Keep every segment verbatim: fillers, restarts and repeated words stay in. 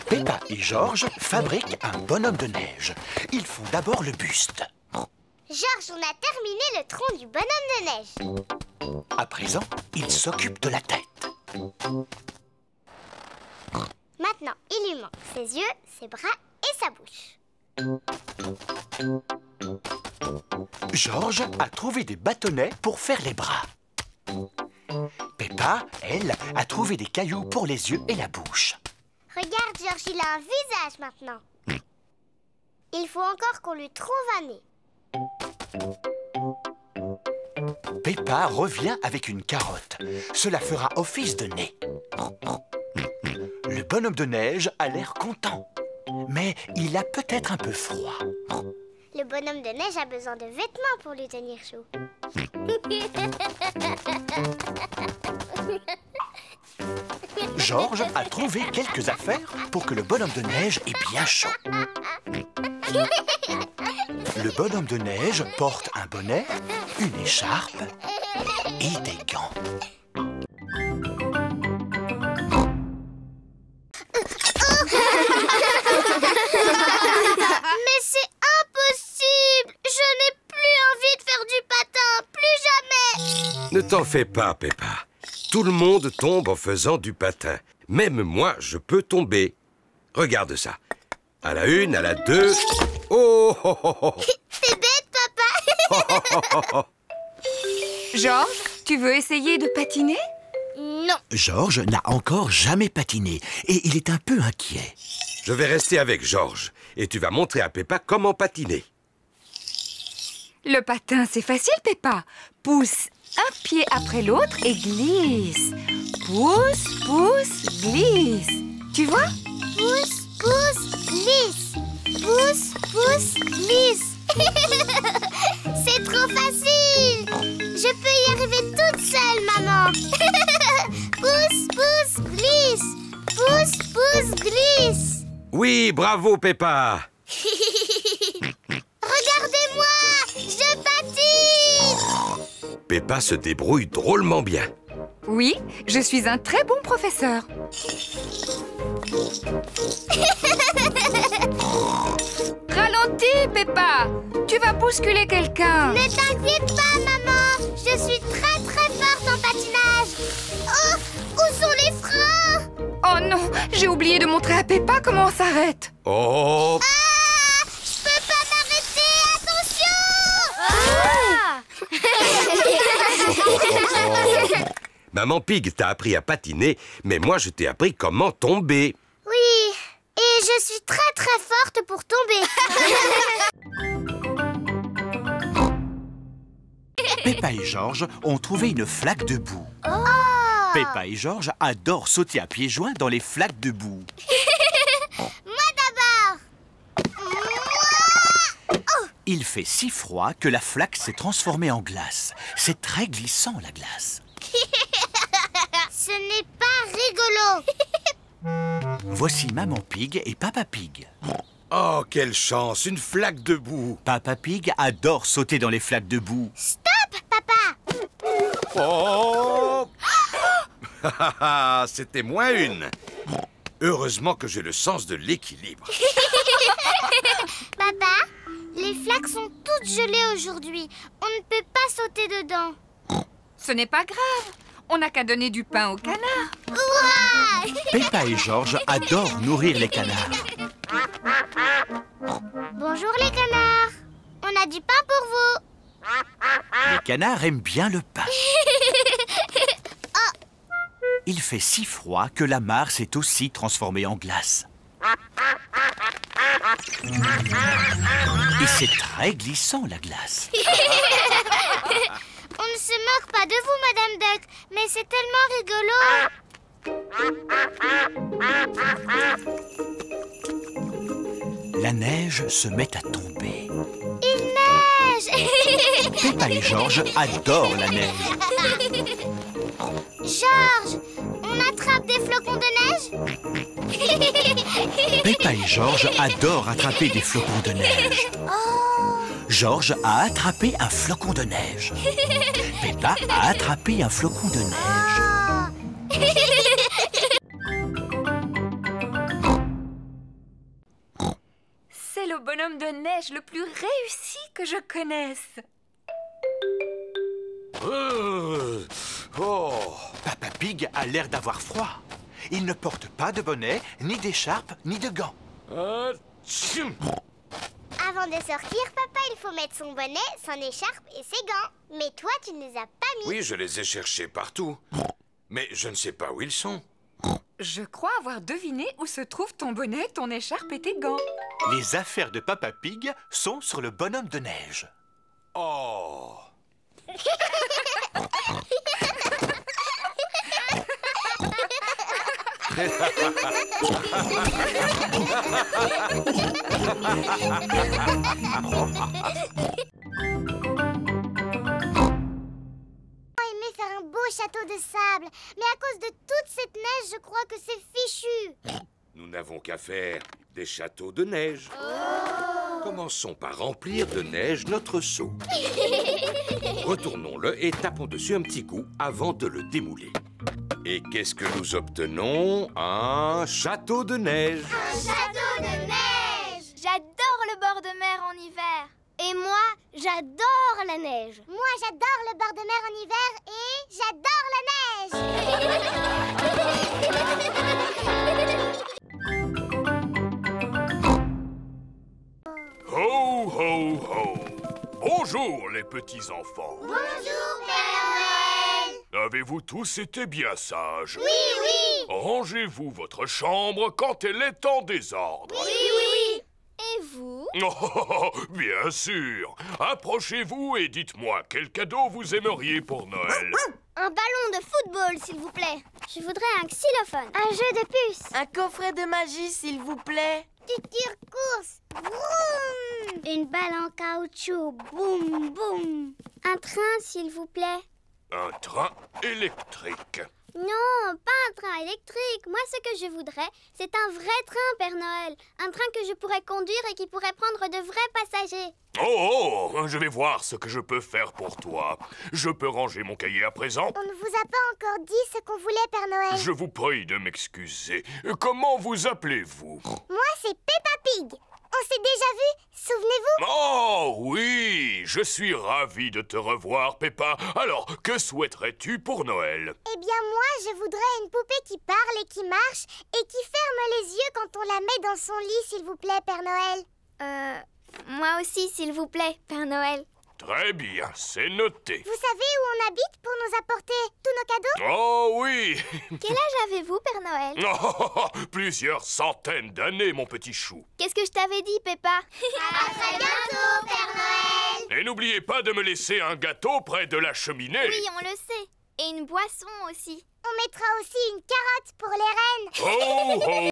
Peppa et Georges fabriquent un bonhomme de neige. Ils font d'abord le buste. Georges, on a terminé le tronc du bonhomme de neige. À présent, ils s'occupent de la tête. Maintenant, il lui manque ses yeux, ses bras et sa bouche. Georges a trouvé des bâtonnets pour faire les bras. Peppa, elle, a trouvé des cailloux pour les yeux et la bouche. Regarde, Georges, il a un visage maintenant. Il faut encore qu'on lui trouve un nez. Peppa revient avec une carotte. Cela fera office de nez. Le bonhomme de neige a l'air content. Mais il a peut-être un peu froid. Le bonhomme de neige a besoin de vêtements pour lui tenir chaud. Georges a trouvé quelques affaires pour que le bonhomme de neige ait bien chaud. Le bonhomme de neige porte un bonnet, une écharpe et des gants. Mais c'est impossible! Je n'ai plus envie de faire du patin, plus jamais! Ne t'en fais pas, Peppa. Tout le monde tombe en faisant du patin. Même moi, je peux tomber. Regarde ça. À la une, à la deux... Oh, oh, oh, oh. T'es bête, papa! Oh, oh, oh, oh. Georges, tu veux essayer de patiner? Non. Georges n'a encore jamais patiné et il est un peu inquiet. Je vais rester avec Georges et tu vas montrer à Peppa comment patiner. Le patin, c'est facile, Peppa. Pousse un pied après l'autre et glisse. Pousse, pousse, glisse. Tu vois? Pousse, pousse, glisse. Pousse, pousse, glisse. C'est trop facile. Je peux y arriver toute seule, maman. Pousse, pousse, glisse. Pousse, pousse, glisse. Oui, bravo, Peppa. Regardez-moi, je patine. Peppa se débrouille drôlement bien. Oui, je suis un très bon professeur. Ralentis, Peppa. Tu vas bousculer quelqu'un. Ne t'inquiète pas, maman. Je suis très très forte en patinage. Oh, où sont les freins? Oh non, j'ai oublié de montrer à Peppa comment on s'arrête. Oh, Ah, je peux pas m'arrêter, attention. Maman Pig t'a appris à patiner, mais moi je t'ai appris comment tomber. Oui, et je suis très très forte pour tomber. Peppa et Georges ont trouvé une flaque de boue. Oh. Peppa et Georges adorent sauter à pieds joints dans les flaques de boue. Moi d'abord. Il fait si froid que la flaque s'est transformée en glace. C'est très glissant, la glace. Ce n'est pas rigolo. Voici Maman Pig et Papa Pig. Oh, quelle chance, une flaque de boue. Papa Pig adore sauter dans les flaques de boue. Stop, papa. Oh. C'était moins une. Heureusement que j'ai le sens de l'équilibre. Papa, les flaques sont toutes gelées aujourd'hui. On ne peut pas sauter dedans. Ce n'est pas grave. On n'a qu'à donner du pain au canard. Hurrah! Peppa et Georges adorent nourrir les canards. Bonjour les canards. On a du pain pour vous. Les canards aiment bien le pain. Il fait si froid que la mare s'est aussi transformée en glace. Et c'est très glissant, la glace. On ne se moque pas de vous, Madame Duck, mais c'est tellement rigolo. La neige se met à tomber. Il neige. Peppa et Georges adorent la neige. Georges, on attrape des flocons de neige? Peppa et Georges adorent attraper des flocons de neige. Oh. Georges a attrapé un flocon de neige. Peppa a attrapé un flocon de neige. bonhomme de neige le plus réussi que je connaisse. Euh, oh, Papa Pig a l'air d'avoir froid. Il ne porte pas de bonnet, ni d'écharpe, ni de gants. Ah, tchim. Avant de sortir, papa, il faut mettre son bonnet, son écharpe et ses gants. Mais toi, tu ne les as pas mis. Oui, je les ai cherchés partout. Mais je ne sais pas où ils sont. Je crois avoir deviné où se trouvent ton bonnet, ton écharpe et tes gants. Les affaires de Papa Pig sont sur le bonhomme de neige. Oh! Aimé faire un beau château de sable. Mais à cause de toute cette neige, je crois que c'est fichu. Nous n'avons qu'à faire des châteaux de neige. Oh. Commençons par remplir de neige notre seau. Retournons-le et tapons dessus un petit coup avant de le démouler. Et qu'est-ce que nous obtenons? Un château de neige. Un château de neige. J'adore le bord de mer en hiver. Et moi, j'adore la neige. Moi, j'adore le bord de mer en hiver et j'adore la neige. Ho, ho, ho! Bonjour, les petits-enfants. Bonjour, Père Noël. Avez-vous tous été bien sages? Oui, oui. Rangez-vous votre chambre quand elle est en désordre. Oui, oui, oui. Et vous? Oh, bien sûr. Approchez-vous et dites-moi quel cadeau vous aimeriez pour Noël. Un ballon de football, s'il vous plaît. Je voudrais un xylophone. Un jeu de puces. Un coffret de magie, s'il vous plaît. Du tire-course. Vroom. Une balle en caoutchouc. Boum, boum. Un train, s'il vous plaît. Un train électrique. Non, pas un train électrique. Moi, ce que je voudrais, c'est un vrai train, Père Noël. Un train que je pourrais conduire et qui pourrait prendre de vrais passagers. Oh, oh, je vais voir ce que je peux faire pour toi. Je peux ranger mon cahier à présent? On ne vous a pas encore dit ce qu'on voulait, Père Noël. Je vous prie de m'excuser. Comment vous appelez-vous? Moi, c'est Peppa Pig. On s'est déjà vu, souvenez-vous? Oh oui, je suis ravi de te revoir, Peppa. Alors, que souhaiterais-tu pour Noël? Eh bien, moi, je voudrais une poupée qui parle et qui marche et qui ferme les yeux quand on la met dans son lit, s'il vous plaît, Père Noël. Euh, moi aussi, s'il vous plaît, Père Noël. Très bien, c'est noté. Vous savez où on habite pour nous apporter tous nos cadeaux? Oh oui. Quel âge avez-vous, Père Noël? Oh, plusieurs centaines d'années, mon petit chou. Qu'est-ce que je t'avais dit, Peppa? À très bientôt, Père Noël. Et n'oubliez pas de me laisser un gâteau près de la cheminée. Oui, on le sait. Et une boisson aussi. On mettra aussi une carotte pour les reines. Oh, oh.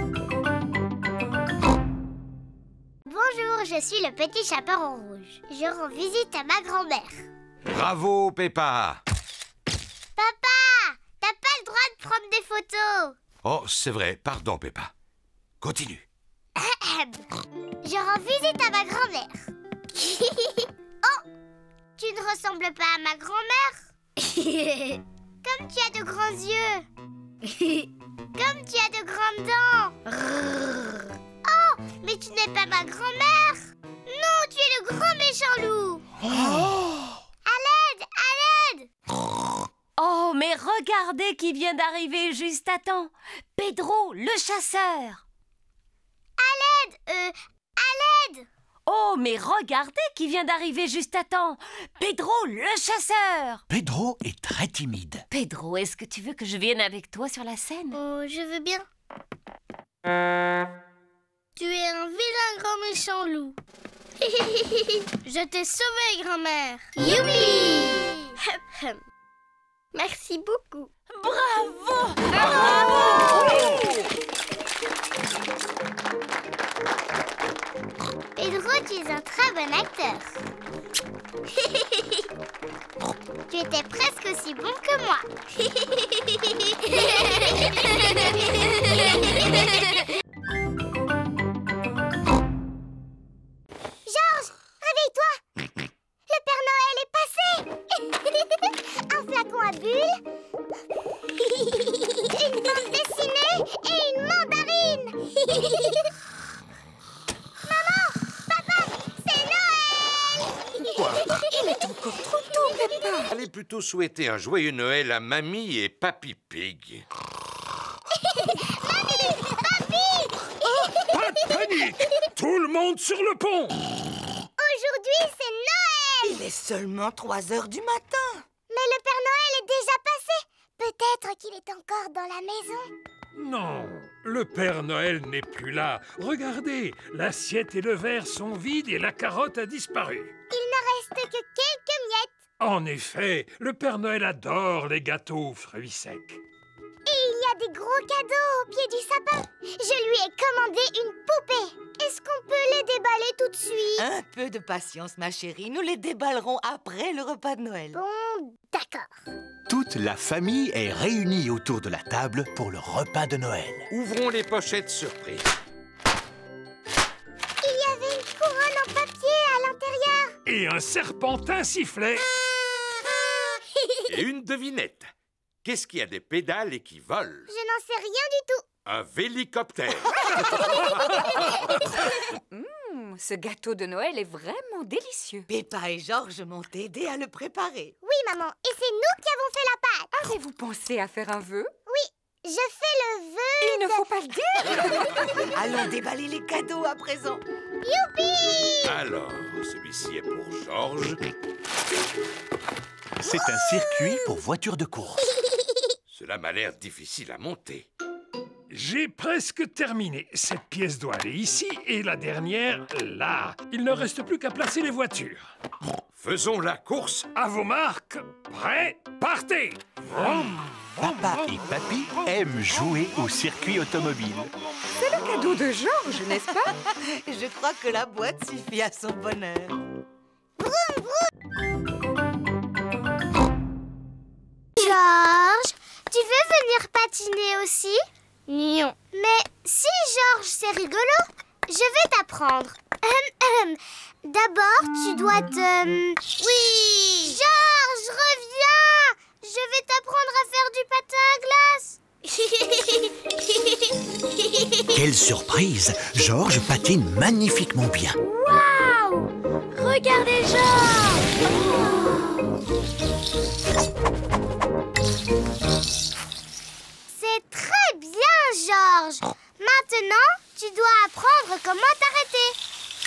Bonjour, je suis le petit chaperon rouge. Je rends visite à ma grand-mère. Bravo, Peppa. Papa, t'as pas le droit de prendre des photos. Oh, c'est vrai. Pardon, Peppa. Continue. Je rends visite à ma grand-mère. Oh, tu ne ressembles pas à ma grand-mère. Comme tu as de grands yeux. Comme tu as de grandes dents. Oh, mais tu n'es pas ma grand-mère. Non, tu es le grand méchant loup. À l'aide, à l'aide. Oh, mais regardez qui vient d'arriver juste à temps. Pedro, le chasseur. À l'aide, euh, à l'aide. Oh, mais regardez qui vient d'arriver juste à temps. Pedro, le chasseur. Pedro est très timide. Pedro, est-ce que tu veux que je vienne avec toi sur la scène? Oh, je veux bien. Tu es un vilain grand méchant loup. Je t'ai sauvé, grand-mère. Youpi! Merci beaucoup. Bravo! Pedro, tu es un très bon acteur. Tu étais presque aussi bon que moi. Georges, réveille-toi. Le Père Noël est passé. Un flacon à bulles, une bande dessinée et une mandarine. Maman, plutôt souhaiter un joyeux Noël à Mamie et Papy Pig. Pas de panique! Tout le monde sur le pont! Aujourd'hui, c'est Noël! Il est seulement trois heures du matin. Mais le Père Noël est déjà passé. Peut-être qu'il est encore dans la maison. Non, le Père Noël n'est plus là. Regardez, l'assiette et le verre sont vides et la carotte a disparu. Il ne reste que quelques miettes. En effet, le Père Noël adore les gâteaux aux fruits secs. Et il y a des gros cadeaux au pied du sapin. Je lui ai commandé une poupée. Est-ce qu'on peut les déballer tout de suite? Un peu de patience, ma chérie. Nous les déballerons après le repas de Noël. Bon, d'accord. Toute la famille est réunie autour de la table pour le repas de Noël. Ouvrons les pochettes surprises. Il y avait une couronne en papier à l'intérieur. Et un serpentin sifflet. Et une devinette. Qu'est-ce qui a des pédales et qui vole? Je n'en sais rien du tout. Un vélicoptère. Mmh, ce gâteau de Noël est vraiment délicieux. Peppa et Georges m'ont aidé à le préparer. Oui, maman. Et c'est nous qui avons fait la pâte. Avez-vous pensé à faire un vœu? Oui, je fais le vœu. Il ne faut pas le dire. Allons déballer les cadeaux à présent. Youpi! Alors, celui-ci est pour Georges. C'est un circuit pour voitures de course. Cela m'a l'air difficile à monter. J'ai presque terminé. Cette pièce doit aller ici et la dernière là. Il ne reste plus qu'à placer les voitures. Faisons la course. À vos marques, prêts, partez! Vroom, Papa et Papy aiment jouer au circuit automobile. C'est le cadeau de Georges, n'est-ce pas? Je crois que la boîte suffit à son bonheur. Georges, tu veux venir patiner aussi? Non. Mais si, Georges, c'est rigolo. Je vais t'apprendre. Hum, hum. D'abord, tu dois te... Oui! Georges, reviens! Je vais t'apprendre à faire du patin à glace. Quelle surprise! Georges patine magnifiquement bien. Waouh! Regardez, Georges! C'est très bien, Georges. Maintenant, tu dois apprendre comment t'arrêter.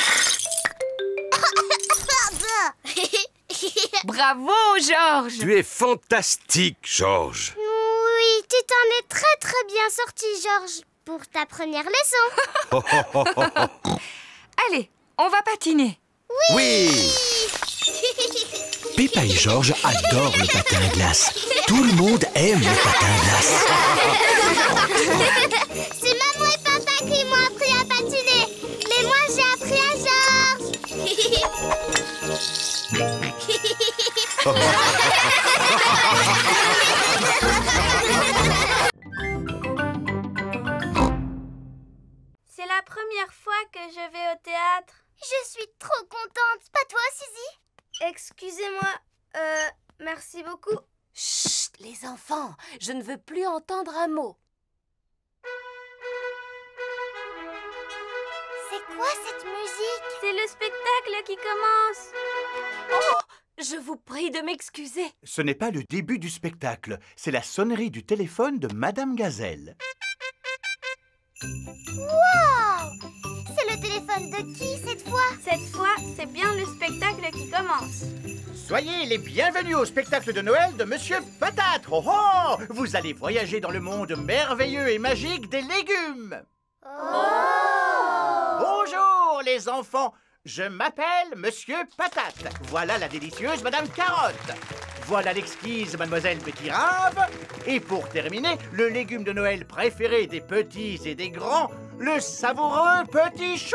Bravo, Georges! Tu es fantastique, Georges. Oui, tu t'en es très très bien sorti, Georges, pour ta première leçon. Allez, on va patiner. Oui. Peppa et Georges adorent le patin à glace. Tout le monde aime le patin à glace. C'est maman et papa qui m'ont appris à patiner. Mais moi, j'ai appris à Georges. C'est la première fois que je vais au théâtre. Je suis trop contente. Pas toi, Suzy? Excusez-moi. Euh, merci beaucoup. Chut, les enfants, je ne veux plus entendre un mot. C'est quoi cette musique? C'est le spectacle qui commence. Oh, je vous prie de m'excuser. Ce n'est pas le début du spectacle, c'est la sonnerie du téléphone de Madame Gazelle. Wow! C'est le téléphone de qui cette fois? Cette fois, c'est bien le spectacle qui commence. Soyez les bienvenus au spectacle de Noël de Monsieur Patate. Oh oh! Vous allez voyager dans le monde merveilleux et magique des légumes. Oh! Bonjour les enfants, je m'appelle Monsieur Patate. Voilà la délicieuse Madame Carotte. Voilà l'exquise Mademoiselle Petit Rave. Et pour terminer, le légume de Noël préféré des petits et des grands, le savoureux Petit Chou.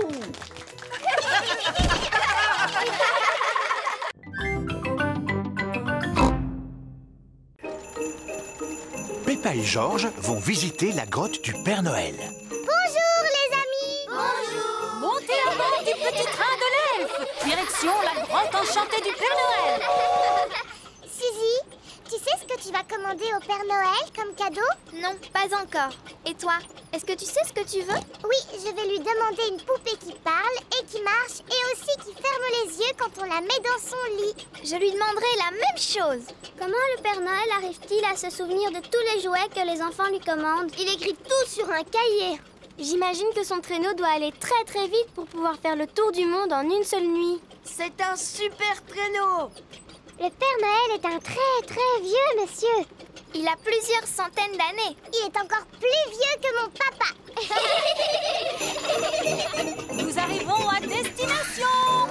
Peppa et Georges vont visiter la grotte du Père Noël. Bonjour les amis! Bonjour! Montez à bord du petit train de l'elfe. Direction la grotte enchantée du Père Noël. Suzy, tu sais ce que tu tu vas commander au Père Noël comme cadeau? Non, pas encore. Et toi, est-ce que tu sais ce que tu veux? Oui, je vais lui demander une poupée qui parle et qui marche et aussi qui ferme les yeux quand on la met dans son lit. Je lui demanderai la même chose. Comment le Père Noël arrive-t-il à se souvenir de tous les jouets que les enfants lui commandent? Il écrit tout sur un cahier. J'imagine que son traîneau doit aller très très vite pour pouvoir faire le tour du monde en une seule nuit. C'est un super traîneau. Le Père Noël est un très très vieux monsieur. Il a plusieurs centaines d'années. Il est encore plus vieux que mon papa. Nous arrivons à destination.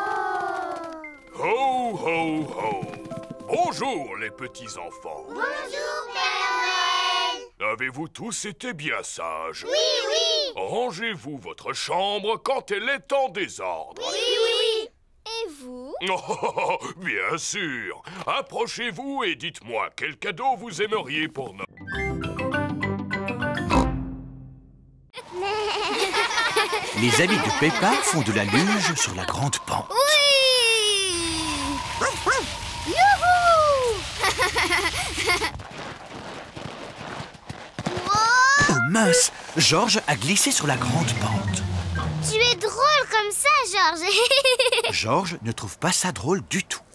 Ho, ho, ho. Bonjour, les petits-enfants. Bonjour, Père Noël. Avez-vous tous été bien sages? Oui, oui. Rangez-vous votre chambre quand elle est en désordre. Oui, oui. Et vous? Oh, bien sûr. Approchez-vous et dites-moi quel cadeau vous aimeriez pour Noël. Les amis de Peppa font de la luge sur la grande pente. Oui. Youhou. Oh mince, Georges a glissé sur la grande pente. Tu es drôle comme ça, Georges. Georges ne trouve pas ça drôle du tout.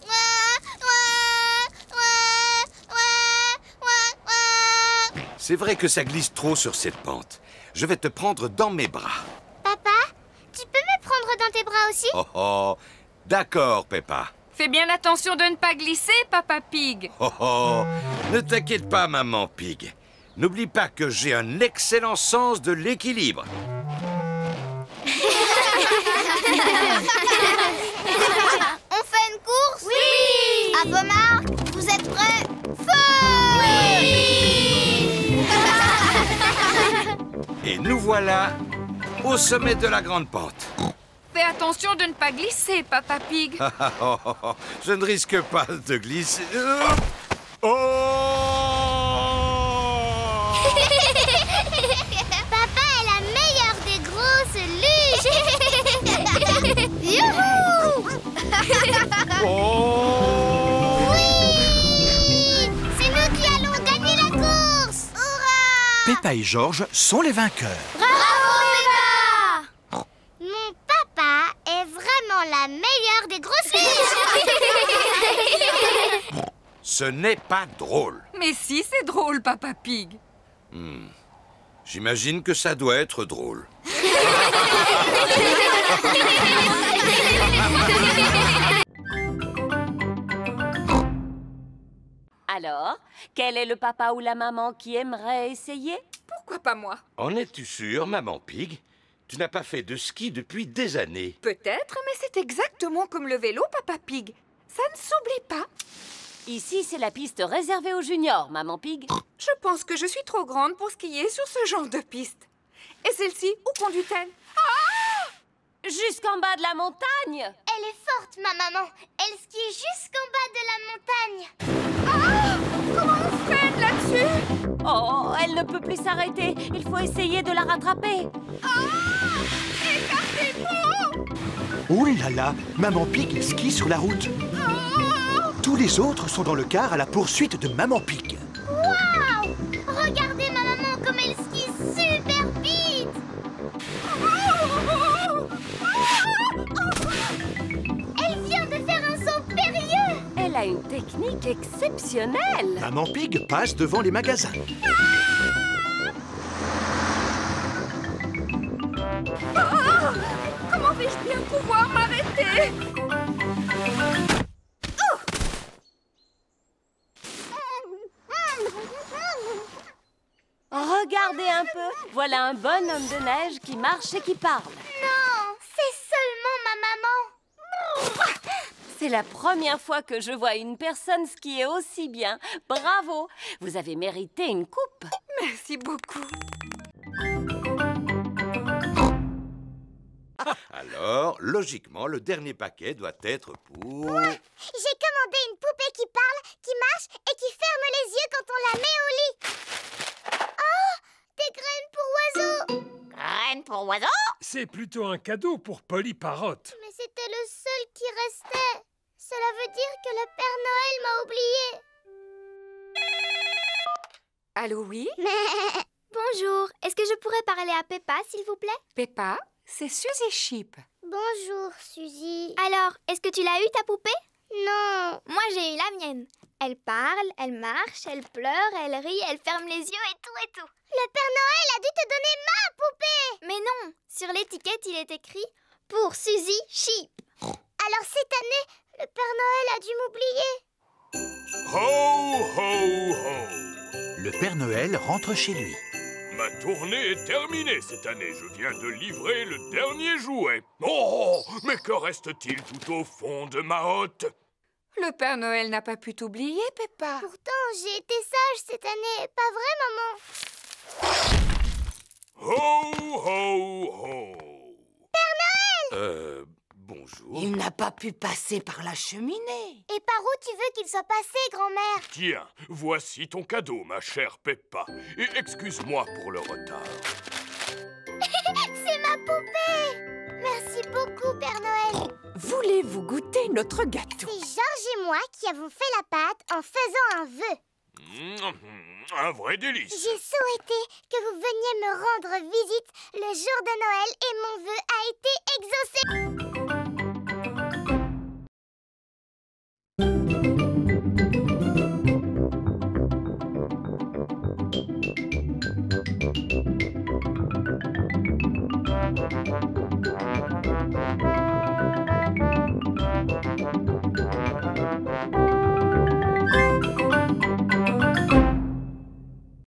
C'est vrai que ça glisse trop sur cette pente. Je vais te prendre dans mes bras. Papa, tu peux me prendre dans tes bras aussi? Oh oh, d'accord, Peppa. Fais bien attention de ne pas glisser, Papa Pig. Oh oh, ne t'inquiète pas, Maman Pig. N'oublie pas que j'ai un excellent sens de l'équilibre. On fait une course? Oui. À vos marques, vous êtes prêts? Feu! Oui. Et nous voilà au sommet de la grande pente. Fais attention de ne pas glisser, Papa Pig. Oh, oh, oh, je ne risque pas de glisser. Oh! Papa est la meilleure des grosses luges. Youhou. Oh! Oui. C'est nous qui allons gagner la course. Hurrah. Peppa et Georges sont les vainqueurs. Bravo, Peppa. Mon papa est vraiment la meilleure des grosses luges. Ce n'est pas drôle. Mais si, c'est drôle, Papa Pig. Hmm. J'imagine que ça doit être drôle. Alors, quel est le papa ou la maman qui aimerait essayer? Pourquoi pas moi? En es-tu sûre, Maman Pig? Tu n'as pas fait de ski depuis des années. Peut-être, mais c'est exactement comme le vélo, Papa Pig. Ça ne s'oublie pas. Ici, c'est la piste réservée aux juniors, Maman Pig. Je pense que je suis trop grande pour skier sur ce genre de piste. Et celle-ci, où conduit-elle? Jusqu'en bas de la montagne. Elle est forte, ma maman. Elle skie jusqu'en bas de la montagne. Ah! Comment on freine là-dessus? Oh, elle ne peut plus s'arrêter. Il faut essayer de la rattraper. Ah! Écartez-vous! Oh là là, Maman Pig skie sur la route. Tous les autres sont dans le car à la poursuite de Maman Pig. Waouh! Regardez ma maman comme elle skie super vite. Elle vient de faire un saut périlleux. Elle a une technique exceptionnelle. Maman Pig passe devant les magasins. Ah! Comment vais-je bien pouvoir m'arrêter? Regardez un peu. Voilà un bonhomme de neige qui marche et qui parle. Non, c'est seulement ma maman. C'est la première fois que je vois une personne skier aussi bien. Bravo! Vous avez mérité une coupe. Merci beaucoup. Alors, logiquement, le dernier paquet doit être pour... J'ai commandé une poupée qui parle, qui marche et qui ferme les yeux quand on la met au lit. Oh, des graines pour oiseaux. Graines pour oiseaux? C'est plutôt un cadeau pour Polly Parrot. Mais c'était le seul qui restait. Cela veut dire que le Père Noël m'a oublié. Allô, oui? Bonjour, est-ce que je pourrais parler à Peppa, s'il vous plaît? Peppa, c'est Suzy Sheep. Bonjour, Suzy. Alors, est-ce que tu l'as eu, ta poupée? Non. Moi, j'ai eu la mienne. Elle parle, elle marche, elle pleure, elle rit, elle ferme les yeux et tout et tout. Le Père Noël a dû te donner ma poupée. Mais non, sur l'étiquette, il est écrit « Pour Suzy Sheep ». Alors cette année, le Père Noël a dû m'oublier. Ho, ho, ho! Le Père Noël rentre chez lui. Ma tournée est terminée cette année. Je viens de livrer le dernier jouet. Oh, mais que reste-t-il tout au fond de ma hotte? Le Père Noël n'a pas pu t'oublier, Peppa. Pourtant, j'ai été sage cette année. Pas vrai, maman? Ho, ho, ho! Père Noël! Euh... Bonjour. Il n'a pas pu passer par la cheminée. Et par où tu veux qu'il soit passé, grand-mère? Tiens, voici ton cadeau, ma chère Peppa. Et excuse-moi pour le retard. C'est ma poupée! Merci beaucoup, Père Noël. Voulez-vous goûter notre gâteau? C'est Georges et moi qui avons fait la pâte en faisant un vœu. Mmh, un vrai délice. J'ai souhaité que vous veniez me rendre visite le jour de Noël et mon vœu a été exaucé.